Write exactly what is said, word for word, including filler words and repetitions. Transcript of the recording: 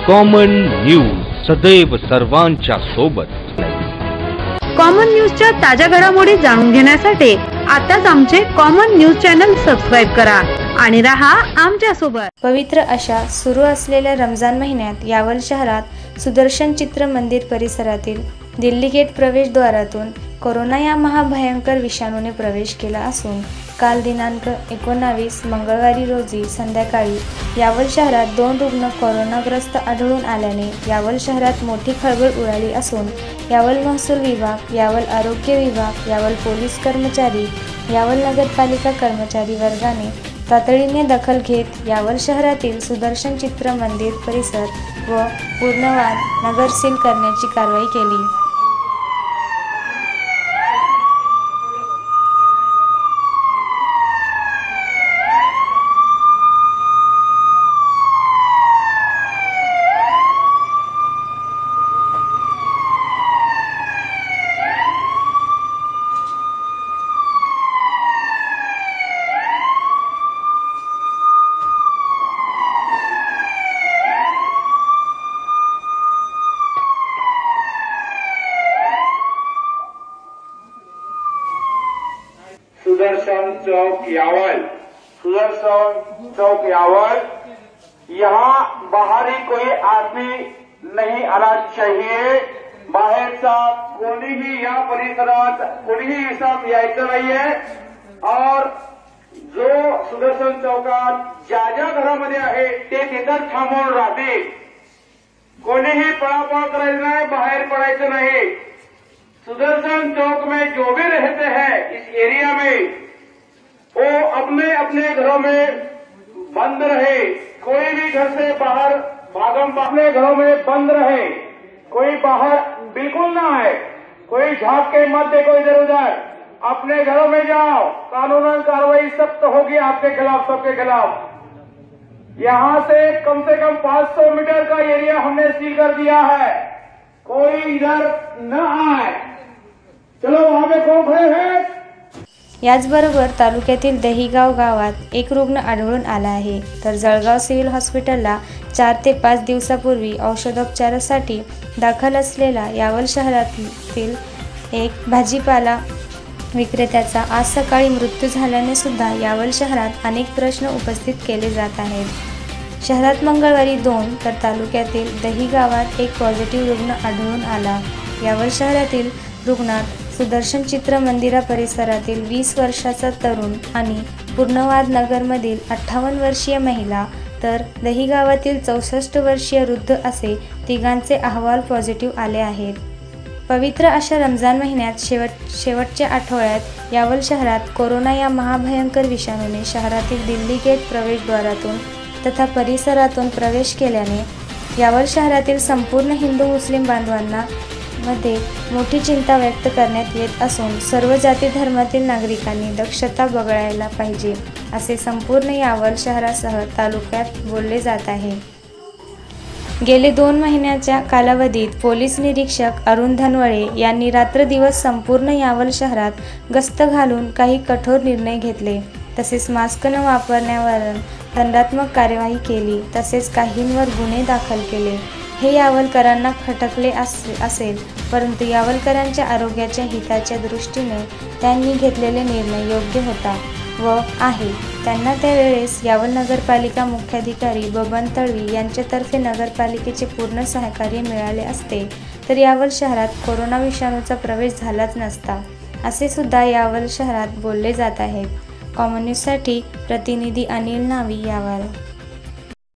Common news सदैव सर्वांच्या सोबत। कॉमन न्यूजच्या ताज्या घडामोडी जाणून घेण्यासाठी आताच आमचे कॉमन न्यूज चॅनल सबस्क्राइब करा आणि रहा आमच्या सोबत। पवित्र अशा सुरू असलेल्या रमजान महिन्यात यावल शहरात सुदर्शन चित्र मंदिर परिसरातील दिल्ली गेट प्रवेशद्वारातून कोरोना या महाभयंकर विषाणूने प्रवेश केला असून काल दिनांक एकोणावीस मंगळवारी रोजी संध्याकाळी यावल शहरात दोन रुग्ण कोरोनाग्रस्त आढळून आल्याने यावल शहरात मोठी खळबळ उडाली असून यावल महसूल विभाग, यावल आरोग्य विभाग, यावल पोलीस कर्मचारी, यावल नगरपालिका कर्मचारी वर्गाने तातडीने दखल घेत यावल शहरातील सुदर्शन चित्र मंदिर परिसर व पूर्णवाद नगर सील करण्याची कारवाई केली। सुदर्शन चौक यावल, सुदर्शन चौक यावल, यहाँ बाहरी कोई आदमी नहीं आना चाहिए। बाहेरचा कोणीही या परिसरात कोणीही इसाम यायचं नाहीये। और जो सुदर्शन चौकात ज्या ज्या घरामध्ये आहे ते तिथं थांबून राहतील। कोणीही पळापळ करायचं नाही, बाहेर पडायचं नाही। सुदर्शन चौक में जो भी रहते हैं इस एरिया में वो अपने अपने घरों में बंद रहे। कोई भी घर से बाहर भागम अपने घरों में बंद रहे, कोई बाहर बिल्कुल ना आए, कोई झांक के मत देखो इधर उधर, अपने घरों में जाओ। कानूनन कार्रवाई सख्त होगी आपके खिलाफ, सबके खिलाफ। यहां से कम से कम पाँच सौ मीटर का एरिया हमने सील कर दिया है, कोई इधर न आए। चलो वहां पे कौन खड़े हैं? याचबरोबर तालुक्यातील दहिगाव गावात एक रुग्ण आढळून आला आहे, तर जळगाव सिव्हिल हॉस्पिटलला चार ते पाच दिवसापूर्वी औषधोपचारासाठी दाखल असलेला यावल शहरातील एक भाजीपाला विक्रेत्याचा आज सकाळी मृत्यू झाल्याने सुद्धा यावल शहरात अनेक प्रश्न उपस्थित केले जात आहेत। शहरात मंगळवारी दोन तर तालुक्यातील दही गावात एक पॉझिटिव्ह रुग्ण आढळून आला। यावल शहरातील रुग्णात सुदर्शन चित्र मंदिरा परिसरातील वीस वर्षाचा तरुण आणि पूर्णवाद नगरमधील अठ्ठावन्न वर्षीय महिला तर दही गावातील चौसष्ट वर्षीय वृद्ध असे तिघांचे अहवाल पॉझिटिव्ह आले आहेत। पवित्र अशा रमजान महिन्यात शेवट शेवटच्या आठवड्यात यावल शहरात कोरोना या महाभयंकर विषाणूने शहरातील दिल्ली गेट प्रवेशद्वारातून तथा परिसरातून प्रवेश केल्याने यावल शहरातील संपूर्ण हिंदू मुस्लिम बांधवांना मध्ये मोठी चिंता व्यक्त करण्यात येत असून सर्व जाती धर्मातील नागरिकांनी दक्षता बाळगायला पाहिजे असे संपूर्ण यावल शहरासह तालुक्यात बोलले जात आहे। गेले दोन महिन्याच्या कालावधीत पोलीस निरीक्षक अरुण धनवळे यांनी रात्रदिवस संपूर्ण यावल शहरात गस्त घालून काही कठोर निर्णय घेतले, तसेच मास्क न वापरण्यावर दंडात्मक कार्यवाही केली, तसेच काहींवर गुन्हे दाखल केले। हे यावलकरांना खटकले असेल, परंतु यावलकरांच्या आरोग्याच्या हिताच्या दृष्टीने त्यांनी घेतलेले निर्णय योग्य होता व आहे। त्यांना त्यावेळेस यावल नगरपालिका मुख्याधिकारी बबन तळवी यांच्यातर्फे नगरपालिकेचे पूर्ण सहकार्य मिळाले असते तर यावल शहरात कोरोना विषाणूचा प्रवेश झालाच नसता, असे सुद्धा यावल शहरात बोलले जात आहे। कॉमन न्यूजसाठी प्रतिनिधी अनिल नावी, यावल।